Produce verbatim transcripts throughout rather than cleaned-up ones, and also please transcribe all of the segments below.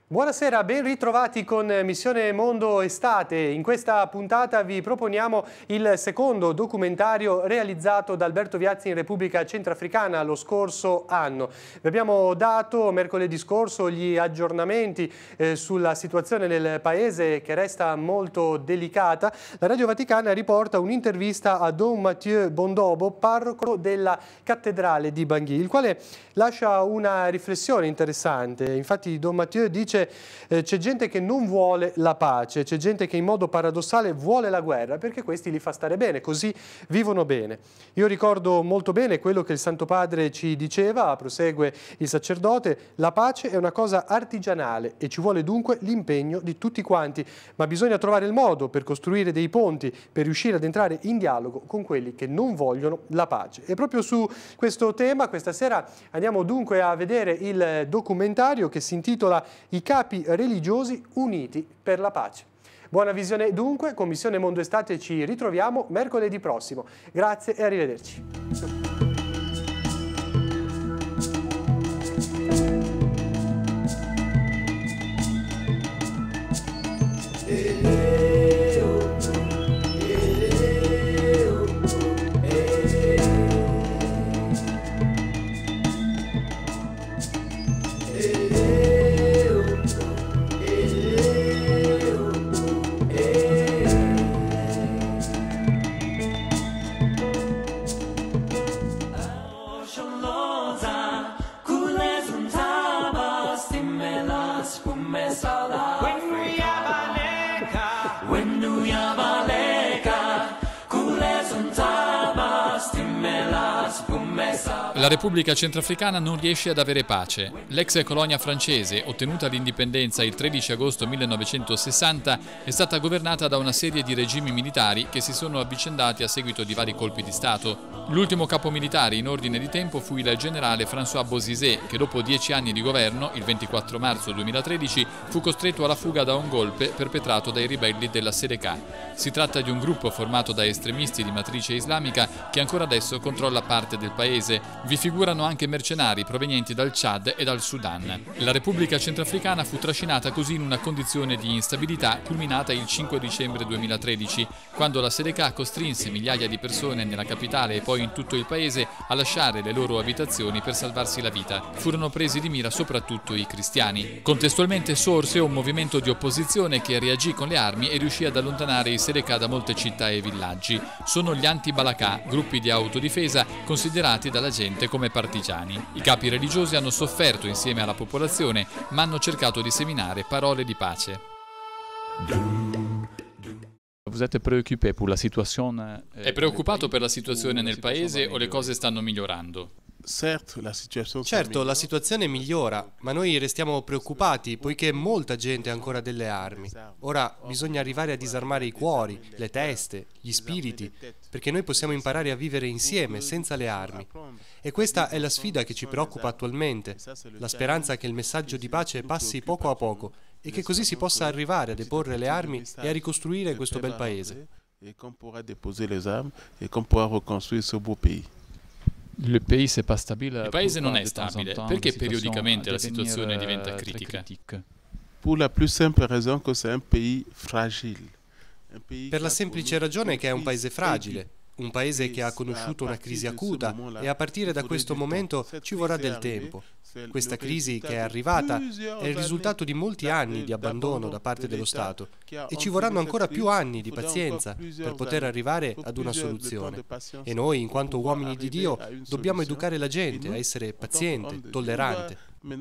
Buonasera, ben ritrovati con Missione Mondo Estate. In questa puntata vi proponiamo il secondo documentario realizzato da Alberto Viazzi in Repubblica Centrafricana lo scorso anno. Vi abbiamo dato mercoledì scorso gli aggiornamenti eh, sulla situazione nel paese che resta molto delicata. La Radio Vaticana riporta un'intervista a Don Mathieu Bondobo, parroco della cattedrale di Bangui, il quale lascia una riflessione interessante. Infatti Don Mathieu dice Eh, c'è gente che non vuole la pace, c'è gente che in modo paradossale vuole la guerra perché questi li fa stare bene, così vivono bene. Io ricordo molto bene quello che il Santo Padre ci diceva, prosegue il sacerdote: la pace è una cosa artigianale e ci vuole dunque l'impegno di tutti quanti, ma bisogna trovare il modo per costruire dei ponti, per riuscire ad entrare in dialogo con quelli che non vogliono la pace. E proprio su questo tema questa sera andiamo dunque a vedere il documentario che si intitola I capi religiosi uniti per la pace. Buona visione dunque, con Missione Mondo Estate ci ritroviamo mercoledì prossimo. Grazie e arrivederci. La Repubblica Centrafricana non riesce ad avere pace. L'ex colonia francese, ottenuta l'indipendenza il tredici agosto millenovecentosessanta, è stata governata da una serie di regimi militari che si sono avvicendati a seguito di vari colpi di Stato. L'ultimo capo militare in ordine di tempo fu il generale François Bozizé, che dopo dieci anni di governo, il ventiquattro marzo duemilatredici, fu costretto alla fuga da un golpe perpetrato dai ribelli della Seleka. Si tratta di un gruppo formato da estremisti di matrice islamica che ancora adesso controlla parte del paese. Vi figurano anche mercenari provenienti dal Chad e dal Sudan. La Repubblica Centrafricana fu trascinata così in una condizione di instabilità culminata il cinque dicembre duemilatredici, quando la Seleka costrinse migliaia di persone nella capitale e poi in tutto il paese a lasciare le loro abitazioni per salvarsi la vita. Furono presi di mira soprattutto i cristiani. Contestualmente sorse un movimento di opposizione che reagì con le armi e riuscì ad allontanare i Seleka da molte città e villaggi. Sono gli anti-Balaka, gruppi di autodifesa considerati dalla gente come partigiani. I capi religiosi hanno sofferto insieme alla popolazione, ma hanno cercato di seminare parole di pace. È preoccupato per la situazione nel paese o le cose stanno migliorando? Certo, la situazione migliora, ma noi restiamo preoccupati poiché molta gente ha ancora delle armi. Ora bisogna arrivare a disarmare i cuori, le teste, gli spiriti, perché noi possiamo imparare a vivere insieme senza le armi. E questa è la sfida che ci preoccupa attualmente, la speranza che il messaggio di pace passi poco a poco e che così si possa arrivare a deporre le armi e a ricostruire questo bel paese. Il paese non è stabile, perché periodicamente la situazione diventa critica? Per la semplice ragione che è un paese fragile, un paese che ha conosciuto una crisi acuta e a partire da questo momento ci vorrà del tempo. Questa crisi che è arrivata è il risultato di molti anni di abbandono da parte dello Stato e ci vorranno ancora più anni di pazienza per poter arrivare ad una soluzione. E noi, in quanto uomini di Dio, dobbiamo educare la gente a essere paziente, tollerante.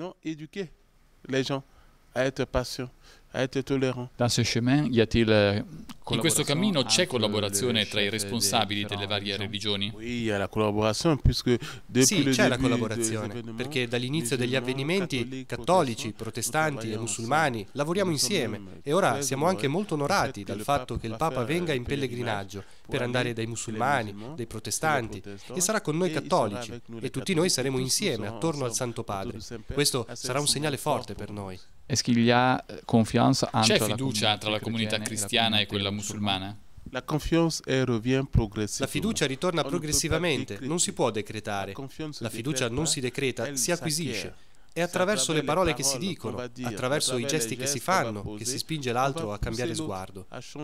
In questo cammino c'è collaborazione tra i responsabili delle varie religioni? Sì, c'è la collaborazione, perché dall'inizio degli avvenimenti cattolici, protestanti e musulmani lavoriamo insieme e ora siamo anche molto onorati dal fatto che il Papa venga in pellegrinaggio per andare dai musulmani, dai protestanti e sarà con noi cattolici e tutti noi saremo insieme attorno al Santo Padre. Questo sarà un segnale forte per noi. C'è fiducia tra la comunità cristiana e quella musulmana? La fiducia ritorna progressivamente, non si può decretare. La fiducia non si decreta, si acquisisce. È attraverso le parole che si dicono, attraverso i gesti che si fanno, che si spinge l'altro a cambiare sguardo.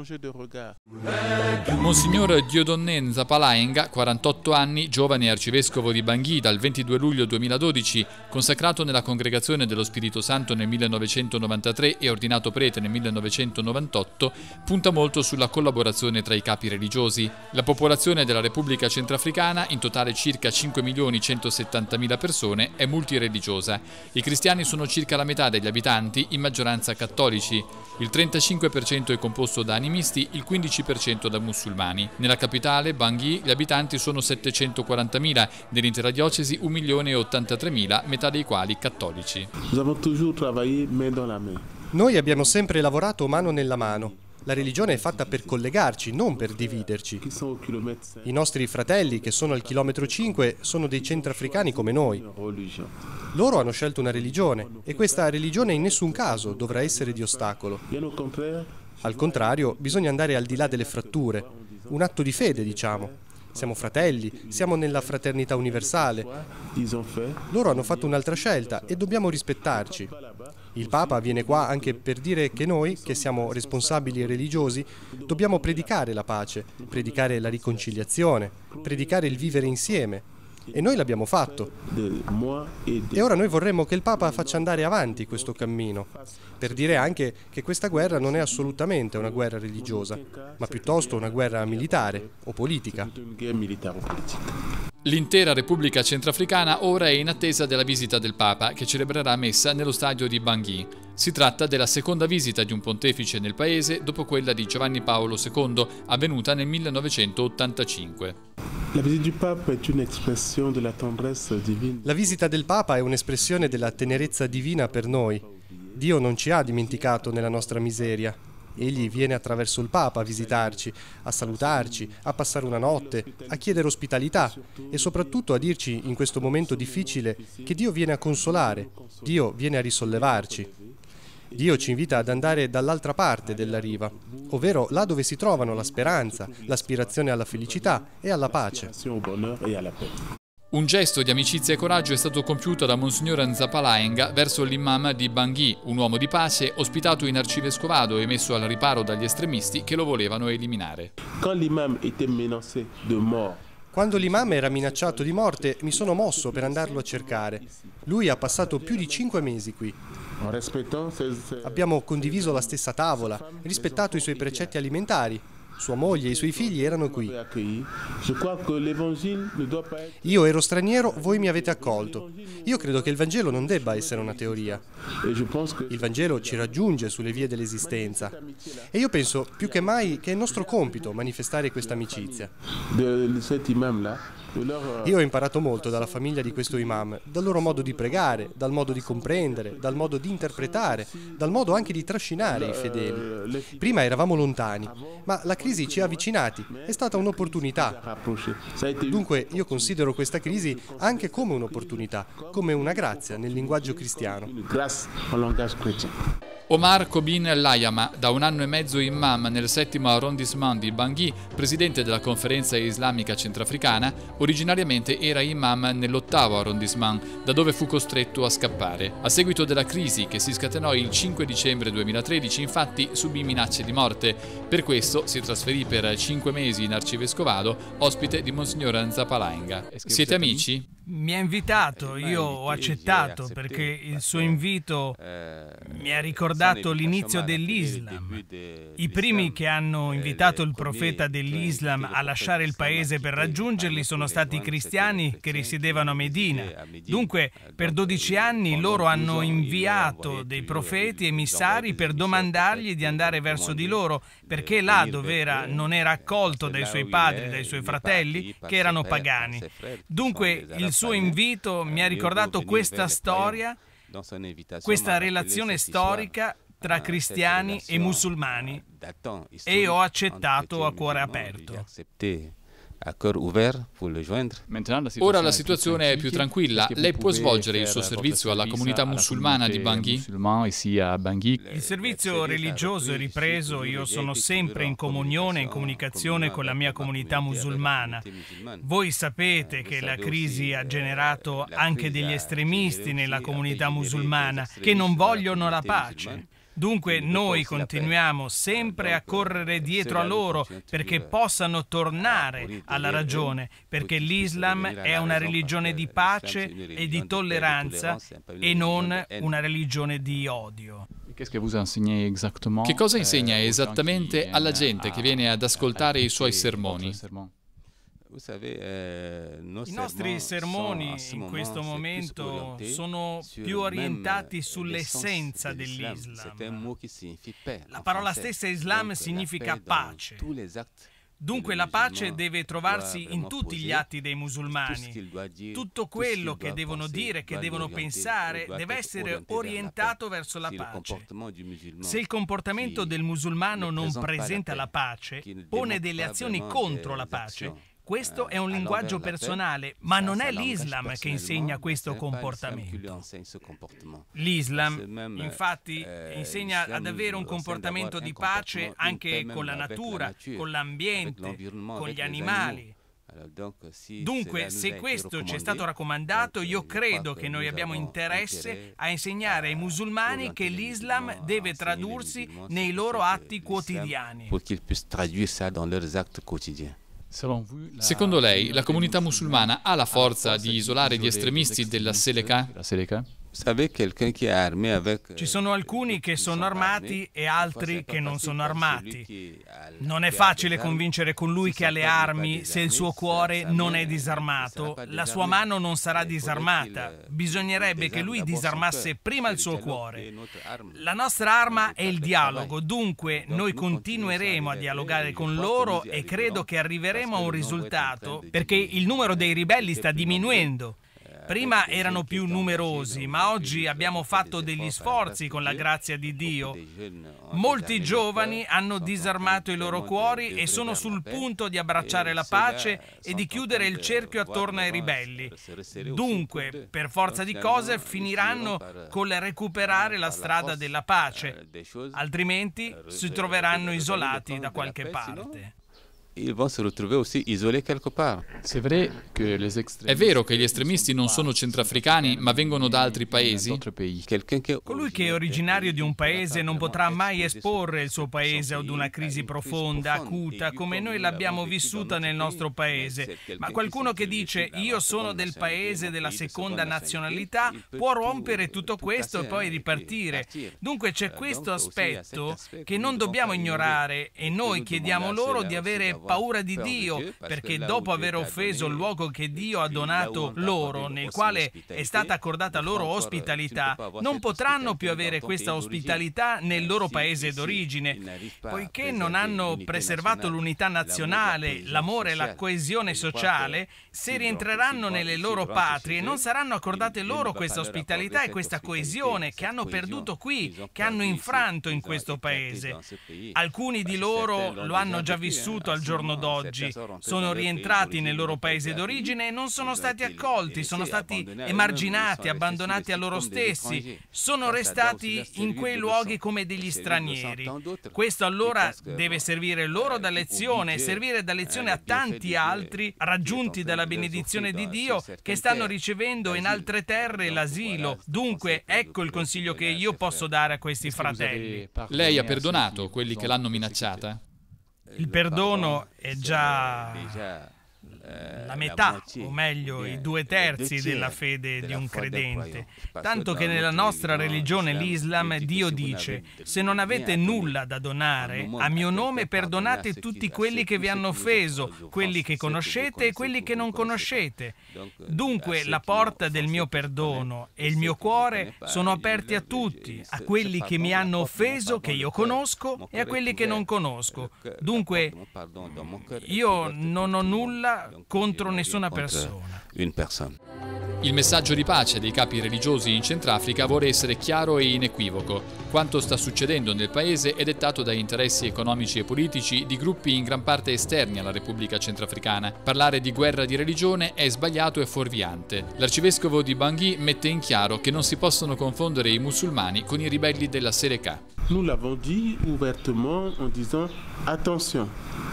Monsignor Dieudonné Nzapalaenga, quarantotto anni, giovane arcivescovo di Bangui dal ventidue luglio duemiladodici, consacrato nella Congregazione dello Spirito Santo nel millenovecentonovantatré e ordinato prete nel millenovecentonovantotto, punta molto sulla collaborazione tra i capi religiosi. La popolazione della Repubblica Centrafricana, in totale circa cinque milioni centosettantamila persone, è multireligiosa. I cristiani sono circa la metà degli abitanti, in maggioranza cattolici. Il trentacinque per cento è composto da animisti, il quindici per cento da musulmani. Nella capitale, Bangui, gli abitanti sono settecentoquarantamila, nell'intera diocesi un milione e ottantatremila, metà dei quali cattolici. Noi abbiamo sempre lavorato mano nella mano. La religione è fatta per collegarci, non per dividerci. I nostri fratelli, che sono al chilometro cinque, sono dei centrafricani come noi. Loro hanno scelto una religione e questa religione in nessun caso dovrà essere di ostacolo. Al contrario, bisogna andare al di là delle fratture. Un atto di fede, diciamo. Siamo fratelli, siamo nella fraternità universale. Loro hanno fatto un'altra scelta e dobbiamo rispettarci. Il Papa viene qua anche per dire che noi, che siamo responsabili e religiosi, dobbiamo predicare la pace, predicare la riconciliazione, predicare il vivere insieme. E noi l'abbiamo fatto. E ora noi vorremmo che il Papa faccia andare avanti questo cammino, per dire anche che questa guerra non è assolutamente una guerra religiosa, ma piuttosto una guerra militare o politica. L'intera Repubblica Centrafricana ora è in attesa della visita del Papa, che celebrerà messa nello stadio di Bangui. Si tratta della seconda visita di un pontefice nel paese dopo quella di Giovanni Paolo secondo, avvenuta nel millenovecentottantacinque. La visita del Papa è un'espressione della tendrezza divina. La visita del Papa è un'espressione della tenerezza divina per noi. Dio non ci ha dimenticato nella nostra miseria. Egli viene attraverso il Papa a visitarci, a salutarci, a passare una notte, a chiedere ospitalità e soprattutto a dirci in questo momento difficile che Dio viene a consolare, Dio viene a risollevarci. Dio ci invita ad andare dall'altra parte della riva, ovvero là dove si trovano la speranza, l'aspirazione alla felicità e alla pace. Un gesto di amicizia e coraggio è stato compiuto da Monsignor Nzapalaenga verso l'imam di Bangui, un uomo di pace ospitato in arcivescovado e messo al riparo dagli estremisti che lo volevano eliminare. Quando l'imam era minacciato di morte, mi sono mosso per andarlo a cercare. Lui ha passato più di cinque mesi qui. Abbiamo condiviso la stessa tavola, rispettato i suoi precetti alimentari. Sua moglie e i suoi figli erano qui. Io ero straniero, voi mi avete accolto. Io credo che il Vangelo non debba essere una teoria. Il Vangelo ci raggiunge sulle vie dell'esistenza. E io penso più che mai che è nostro compito manifestare questa amicizia. Io ho imparato molto dalla famiglia di questo imam, dal loro modo di pregare, dal modo di comprendere, dal modo di interpretare, dal modo anche di trascinare i fedeli. Prima eravamo lontani, ma la crisi ci ha avvicinati, è stata un'opportunità. Dunque io considero questa crisi anche come un'opportunità, come una grazia nel linguaggio cristiano. Omar Kobin Layama, da un anno e mezzo imam nel settimo arrondissement di Bangui, presidente della Conferenza Islamica Centrafricana, originariamente era imam nell'ottavo arrondissement, da dove fu costretto a scappare. A seguito della crisi che si scatenò il cinque dicembre duemilatredici, infatti, subì minacce di morte. Per questo si trasferì per cinque mesi in arcivescovado, ospite di Monsignor Nzapalaenga. Siete amici? Mi ha invitato, io ho accettato perché il suo invito mi ha ricordato l'inizio dell'Islam. I primi che hanno invitato il profeta dell'Islam a lasciare il paese per raggiungerli sono stati i cristiani che risiedevano a Medina. Dunque, per dodici anni loro hanno inviato dei profeti emissari per domandargli di andare verso di loro, perché là dove era non era accolto dai suoi padri, dai suoi fratelli, che erano pagani. Dunque, il suo invito mi ha ricordato questa storia, questa relazione storica tra cristiani e musulmani, e ho accettato a cuore aperto. Ora la situazione è più tranquilla. Lei può svolgere il suo servizio alla comunità musulmana di Bangui? Il servizio religioso è ripreso, io sono sempre in comunione, in comunicazione con la mia comunità musulmana. Voi sapete che la crisi ha generato anche degli estremisti nella comunità musulmana che non vogliono la pace. Dunque noi continuiamo sempre a correre dietro a loro perché possano tornare alla ragione, perché l'Islam è una religione di pace e di tolleranza e non una religione di odio. Che cosa insegna esattamente alla gente che viene ad ascoltare i suoi sermoni? I nostri sermoni in questo momento sono più orientati sull'essenza dell'Islam. La parola stessa Islam significa pace. Dunque la pace deve trovarsi in tutti gli atti dei musulmani. Tutto quello che devono dire, che devono pensare, deve essere orientato verso la pace. Se il comportamento del musulmano non presenta la pace, pone delle azioni contro la pace, questo è un linguaggio personale, ma non è l'Islam che insegna questo comportamento. L'Islam, infatti, insegna ad avere un comportamento di pace anche con la natura, con l'ambiente, con gli animali. Dunque, se questo ci è stato raccomandato, io credo che noi abbiamo interesse a insegnare ai musulmani che l'Islam deve tradursi nei loro atti quotidiani. Secondo lei, la comunità musulmana ha la forza di isolare gli estremisti della Seleka? Ci sono alcuni che sono armati e altri che non sono armati. Non è facile convincere colui che ha le armi se il suo cuore non è disarmato. La sua mano non sarà disarmata. Bisognerebbe che lui disarmasse prima il suo cuore. La nostra arma è il dialogo, dunque noi continueremo a dialogare con loro e credo che arriveremo a un risultato, perché il numero dei ribelli sta diminuendo. Prima erano più numerosi, ma oggi abbiamo fatto degli sforzi con la grazia di Dio. Molti giovani hanno disarmato i loro cuori e sono sul punto di abbracciare la pace e di chiudere il cerchio attorno ai ribelli. Dunque, per forza di cose, finiranno col recuperare la strada della pace, altrimenti si troveranno isolati da qualche parte. È vero che gli estremisti non sono centroafricani, ma vengono da altri paesi? Colui che è originario di un paese non potrà mai esporre il suo paese ad una crisi profonda, acuta, come noi l'abbiamo vissuta nel nostro paese. Ma qualcuno che dice io sono del paese della seconda nazionalità può rompere tutto questo e poi ripartire. Dunque c'è questo aspetto che non dobbiamo ignorare e noi chiediamo loro di avere paura di Dio, perché dopo aver offeso il luogo che Dio ha donato loro, nel quale è stata accordata loro ospitalità, non potranno più avere questa ospitalità nel loro paese d'origine, poiché non hanno preservato l'unità nazionale, l'amore e la coesione sociale. Se rientreranno nelle loro patrie non saranno accordate loro questa ospitalità e questa coesione che hanno perduto qui, che hanno infranto in questo paese. Alcuni di loro lo hanno già vissuto al giorno d'oggi. Oggi sono rientrati nel loro paese d'origine e non sono stati accolti, sono stati emarginati, abbandonati a loro stessi, sono restati in quei luoghi come degli stranieri. Questo allora deve servire loro da lezione e servire da lezione a tanti altri raggiunti dalla benedizione di Dio che stanno ricevendo in altre terre l'asilo. Dunque ecco il consiglio che io posso dare a questi fratelli. Lei ha perdonato quelli che l'hanno minacciata? Il perdono è già la metà, o meglio i due terzi della fede di un credente. Tanto che nella nostra religione, l'Islam, Dio dice: se non avete nulla da donare, a mio nome perdonate tutti quelli che vi hanno offeso, quelli che conoscete e quelli che non conoscete. Dunque la porta del mio perdono e il mio cuore sono aperti a tutti, a quelli che mi hanno offeso, che io conosco, e a quelli che non conosco. Dunque io non ho nulla guerra contro nessuna persona. Il messaggio di pace dei capi religiosi in Centrafrica vuole essere chiaro e inequivoco. Quanto sta succedendo nel paese è dettato da interessi economici e politici di gruppi in gran parte esterni alla Repubblica Centrafricana. Parlare di guerra di religione è sbagliato e fuorviante. L'arcivescovo di Bangui mette in chiaro che non si possono confondere i musulmani con i ribelli della Seleka. Nous l'avons dit ouvertement en disant attention.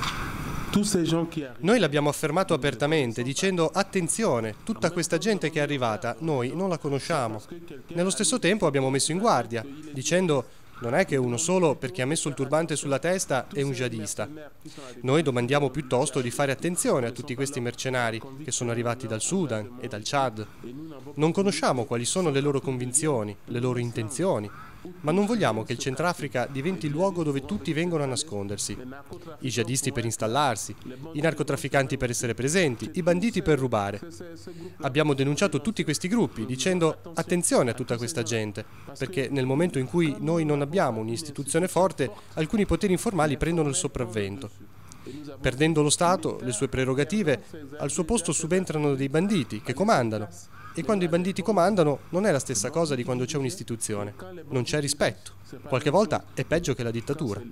Noi l'abbiamo affermato apertamente dicendo attenzione, tutta questa gente che è arrivata noi non la conosciamo. Nello stesso tempo abbiamo messo in guardia dicendo non è che uno solo perché ha messo il turbante sulla testa è un jihadista. Noi domandiamo piuttosto di fare attenzione a tutti questi mercenari che sono arrivati dal Sudan e dal Chad. Non conosciamo quali sono le loro convinzioni, le loro intenzioni. Ma non vogliamo che il Centrafrica diventi il luogo dove tutti vengono a nascondersi. I jihadisti per installarsi, i narcotrafficanti per essere presenti, i banditi per rubare. Abbiamo denunciato tutti questi gruppi dicendo attenzione a tutta questa gente, perché nel momento in cui noi non abbiamo un'istituzione forte, alcuni poteri informali prendono il sopravvento. Perdendo lo Stato, le sue prerogative, al suo posto subentrano dei banditi che comandano. E quando i banditi comandano non è la stessa cosa di quando c'è un'istituzione. Non c'è rispetto. Qualche volta è peggio che la dittatura.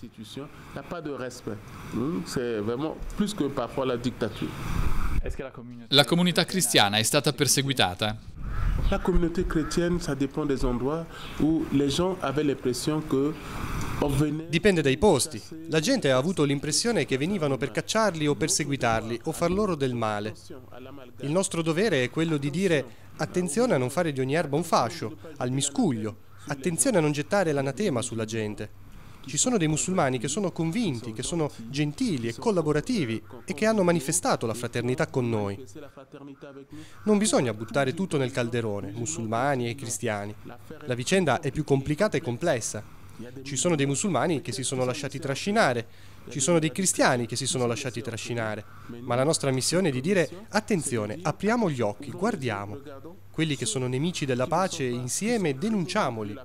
La comunità cristiana è stata perseguitata. La communauté chrétienne, ça dépend des endroits où les gens avaient l'impression que Dipende dai posti. La gente ha avuto l'impressione che venivano per cacciarli o perseguitarli o far loro del male. Il nostro dovere è quello di dire attenzione a non fare di ogni erba un fascio, al miscuglio, attenzione a non gettare l'anatema sulla gente. Ci sono dei musulmani che sono convinti, che sono gentili e collaborativi e che hanno manifestato la fraternità con noi. Non bisogna buttare tutto nel calderone, musulmani e cristiani. La vicenda è più complicata e complessa. Ci sono dei musulmani che si sono lasciati trascinare, ci sono dei cristiani che si sono lasciati trascinare, ma la nostra missione è di dire attenzione, apriamo gli occhi, guardiamo. Quelli che sono nemici della pace, insieme denunciamoli.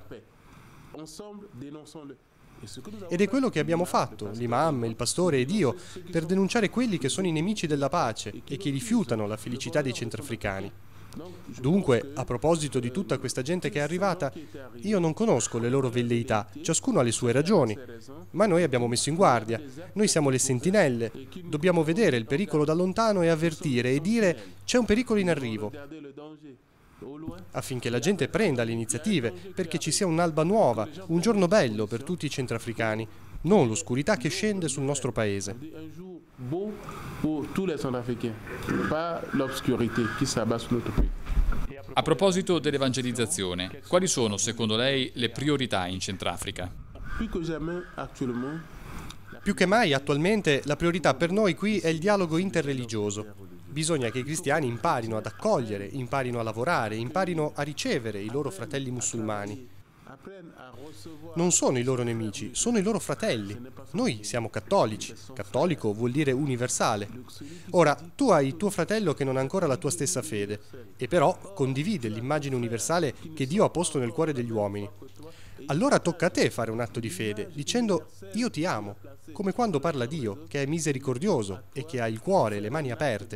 Ed è quello che abbiamo fatto, l'imam, il pastore ed io, per denunciare quelli che sono i nemici della pace e che rifiutano la felicità dei centrafricani. Dunque, a proposito di tutta questa gente che è arrivata, io non conosco le loro velleità, ciascuno ha le sue ragioni, ma noi abbiamo messo in guardia, noi siamo le sentinelle, dobbiamo vedere il pericolo da lontano e avvertire e dire c'è un pericolo in arrivo, affinché la gente prenda le iniziative, perché ci sia un'alba nuova, un giorno bello per tutti i centrafricani, non l'oscurità che scende sul nostro paese. A proposito dell'evangelizzazione, quali sono secondo lei le priorità in Centrafrica? Più che mai attualmente la priorità per noi qui è il dialogo interreligioso. Bisogna che i cristiani imparino ad accogliere, imparino a lavorare, imparino a ricevere i loro fratelli musulmani. Non sono i loro nemici, sono i loro fratelli. Noi siamo cattolici. Cattolico vuol dire universale. Ora, tu hai tuo fratello che non ha ancora la tua stessa fede, e però condivide l'immagine universale che Dio ha posto nel cuore degli uomini. Allora tocca a te fare un atto di fede, dicendo io ti amo, come quando parla Dio, che è misericordioso e che ha il cuore e le mani aperte.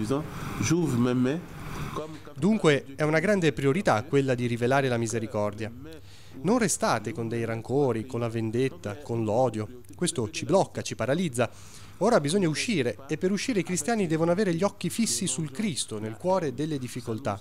Dunque è una grande priorità quella di rivelare la misericordia. Non restate con dei rancori, con la vendetta, con l'odio. Questo ci blocca, ci paralizza. Ora bisogna uscire e per uscire i cristiani devono avere gli occhi fissi sul Cristo, nel cuore delle difficoltà.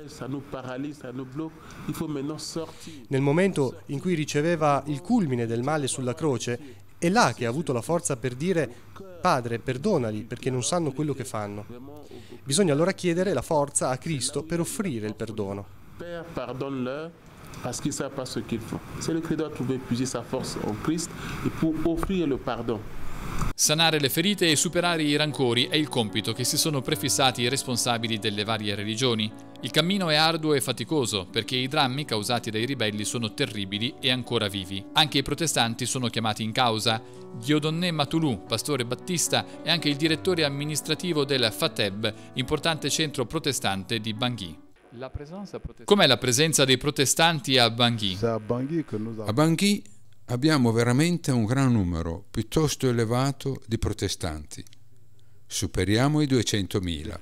Nel momento in cui riceveva il culmine del male sulla croce, è là che ha avuto la forza per dire Padre, perdonali perché non sanno quello che fanno. Bisogna allora chiedere la forza a Cristo per offrire il perdono. Parce qu'ils ne savent pas ce qu'ils font. C'est le credo a trouvé puiser sa force en Christ et pour offrir le pardon. Sanare le ferite e superare i rancori è il compito che si sono prefissati i responsabili delle varie religioni. Il cammino è arduo e faticoso perché i drammi causati dai ribelli sono terribili e ancora vivi. Anche i protestanti sono chiamati in causa. Dieudonné Matulou, pastore battista, è anche il direttore amministrativo del Fateb, importante centro protestante di Bangui. Com'è la presenza dei protestanti a Bangui? A Bangui abbiamo veramente un gran numero piuttosto elevato di protestanti. superiamo i duecentomila.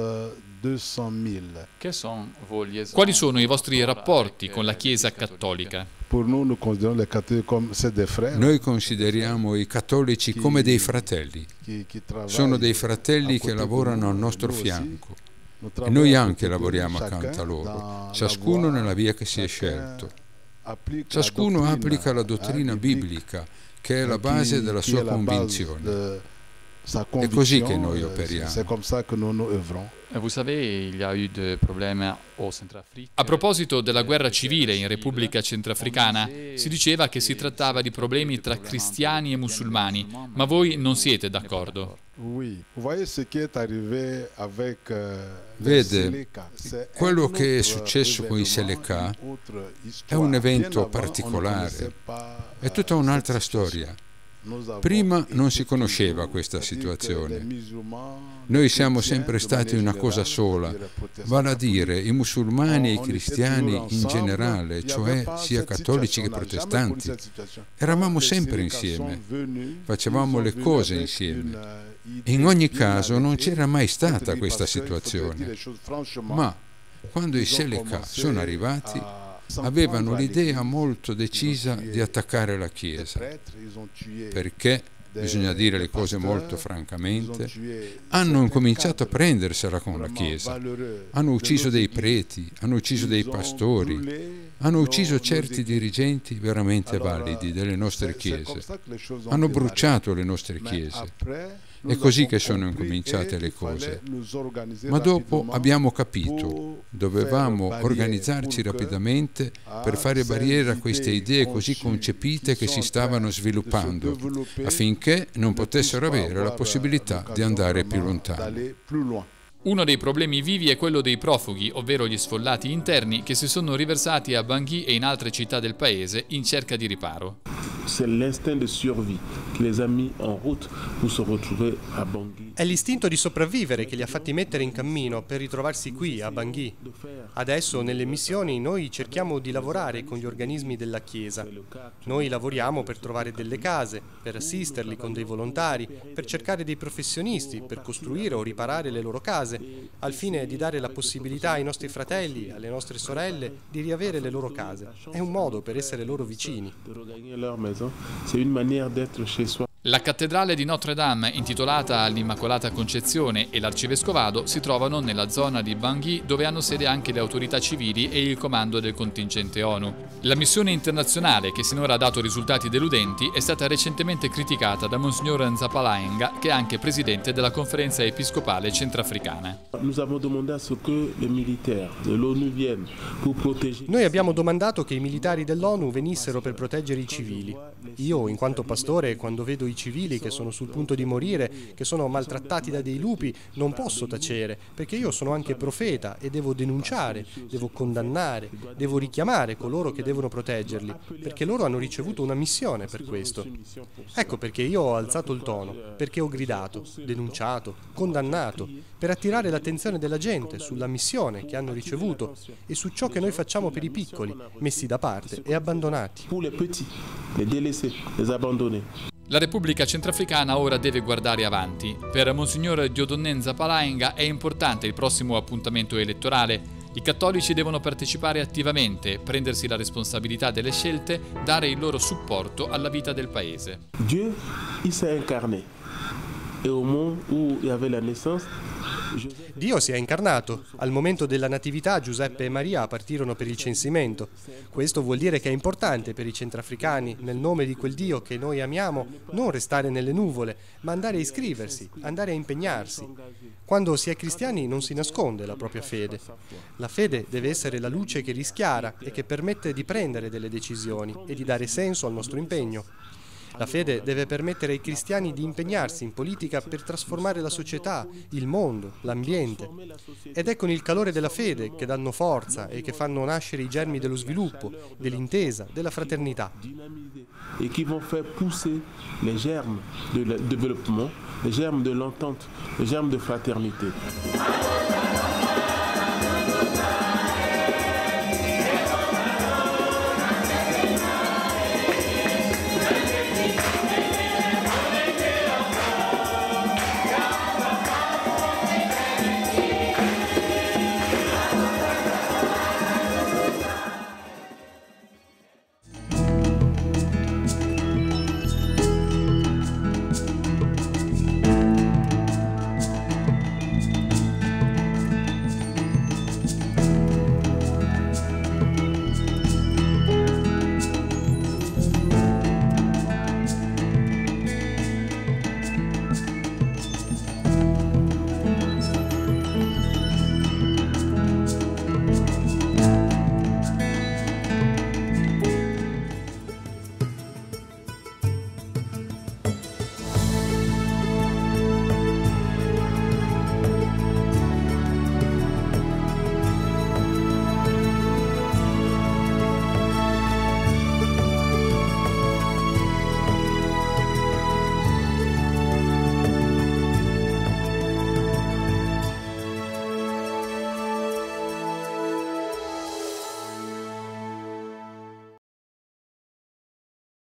Quali sono i vostri rapporti con la Chiesa cattolica? Noi consideriamo i cattolici come dei fratelli. Sono dei fratelli che lavorano al nostro fianco. E noi anche lavoriamo accanto a loro, ciascuno nella via che si è scelto. Ciascuno applica la dottrina biblica, che è la base della sua convinzione. È così che noi operiamo. A proposito della guerra civile in Repubblica Centrafricana, si diceva che si trattava di problemi tra cristiani e musulmani, ma voi non siete d'accordo. Vede, quello che è successo con i Seleka è un evento particolare, è tutta un'altra storia. Prima non si conosceva questa situazione. Noi siamo sempre stati una cosa sola, vale a dire i musulmani e i cristiani in generale, cioè sia cattolici che protestanti. Eravamo sempre insieme, facevamo le cose insieme. In ogni caso non c'era mai stata questa situazione. Ma quando i Seleka sono arrivati, avevano l'idea molto decisa di attaccare la Chiesa, perché, bisogna dire le cose molto francamente, hanno incominciato a prendersela con la Chiesa, hanno ucciso dei preti, hanno ucciso dei pastori, hanno ucciso certi dirigenti veramente validi delle nostre chiese, hanno bruciato le nostre chiese. È così che sono incominciate le cose. Ma dopo abbiamo capito, dovevamo organizzarci rapidamente per fare barriera a queste idee così concepite che si stavano sviluppando, affinché non potessero avere la possibilità di andare più lontano. Uno dei problemi vivi è quello dei profughi, ovvero gli sfollati interni che si sono riversati a Bangui e in altre città del paese in cerca di riparo. È l'istinto di sopravvivere che li ha fatti mettere in cammino per ritrovarsi qui, a Bangui. Adesso, nelle missioni, noi cerchiamo di lavorare con gli organismi della Chiesa. Noi lavoriamo per trovare delle case, per assisterli con dei volontari, per cercare dei professionisti, per costruire o riparare le loro case, al fine di dare la possibilità ai nostri fratelli, alle nostre sorelle, di riavere le loro case. È un modo per essere loro vicini. La cattedrale di Notre Dame, intitolata all'Immacolata Concezione, e l'Arcivescovado si trovano nella zona di Bangui, dove hanno sede anche le autorità civili e il comando del contingente ONU. La missione internazionale, che sinora ha dato risultati deludenti, è stata recentemente criticata da Monsignor Nzapalaenga, che è anche presidente della Conferenza Episcopale Centrafricana. Noi abbiamo domandato che i militari dell'ONU venissero per proteggere i civili. Io, in quanto pastore, quando vedo i civili che sono sul punto di morire, che sono maltrattati da dei lupi, non posso tacere, perché io sono anche profeta e devo denunciare, devo condannare, devo richiamare coloro che devono proteggerli, perché loro hanno ricevuto una missione per questo. Ecco perché io ho alzato il tono, perché ho gridato, denunciato, condannato, per attirare l'attenzione della gente sulla missione che hanno ricevuto e su ciò che noi facciamo per i piccoli, messi da parte e abbandonati. La Repubblica Centrafricana ora deve guardare avanti. Per Monsignor Dieudonné Nzapalaenga è importante il prossimo appuntamento elettorale. I cattolici devono partecipare attivamente, prendersi la responsabilità delle scelte, dare il loro supporto alla vita del paese. Dieu, il s'est incarné. Et au moment où il y avait la naissance, Dio si è incarnato. Al momento della natività Giuseppe e Maria partirono per il censimento. Questo vuol dire che è importante per i centrafricani, nel nome di quel Dio che noi amiamo, non restare nelle nuvole, ma andare a iscriversi, andare a impegnarsi. Quando si è cristiani non si nasconde la propria fede. La fede deve essere la luce che rischiara e che permette di prendere delle decisioni e di dare senso al nostro impegno. La fede deve permettere ai cristiani di impegnarsi in politica per trasformare la società, il mondo, l'ambiente. Ed è con il calore della fede che danno forza e che fanno nascere i germi dello sviluppo, dell'intesa, della fraternità. Et qui vont faire pousser les germes de développement, les germes de l'entente, les germes de fraternité.